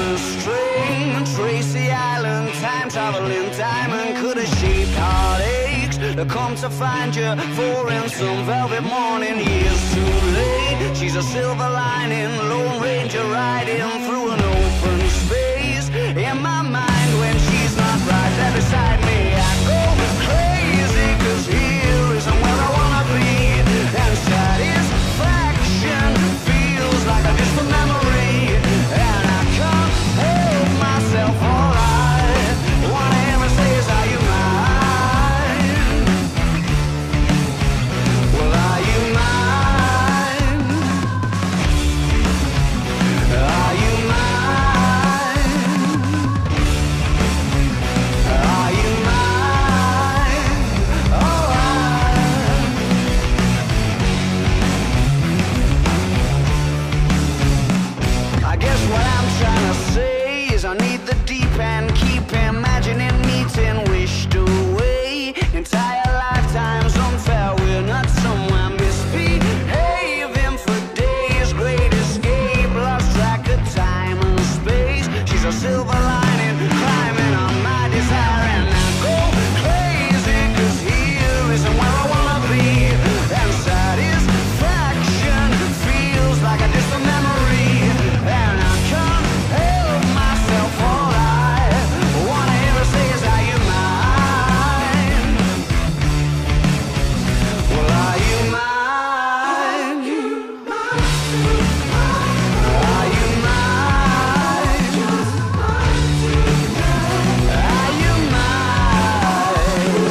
a string. Tracy Island, time traveling diamond could have shaped heartaches to come to find you for in some velvet morning. Years too late. She's a silver lining, Lone Ranger riding through an open space. In my mind, when she's not right there beside me, I go crazy, 'cause here isn't where I wanna be. And satisfaction feels like a distant memory, and I can't help myself. All I wanna ever say is, are you mine? Well, are you mine? Are you mine? Are you mine? Oh, I guess what I'm trying to say is I need the deep end, keep imagining meeting wished away. Entire lifetimes unfair, we're not somewhere misbehaving for days. Great escape, lost track of time and space. She's a silver lining, climbing on my desire, and I go crazy, 'cause here isn't where I wanna be. And satisfaction feels like a distant memory, and I can't help myself. All I wanna ever say is, are you mine? Well, are you mine? Are you mine? Are you mine?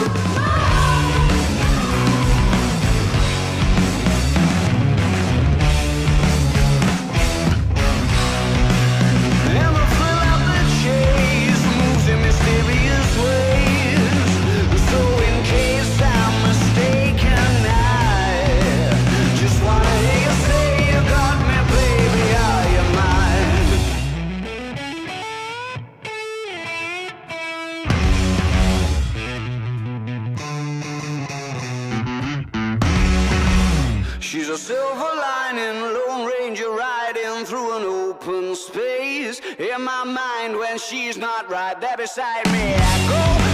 And the thrill of the chase moves in mysterious ways. So in case I'm mistaken, I just wanna hear you say you got me, baby. Are you mine? She's a silver lining, Lone Ranger riding through an open space. In my mind, when she's not right there beside me, I go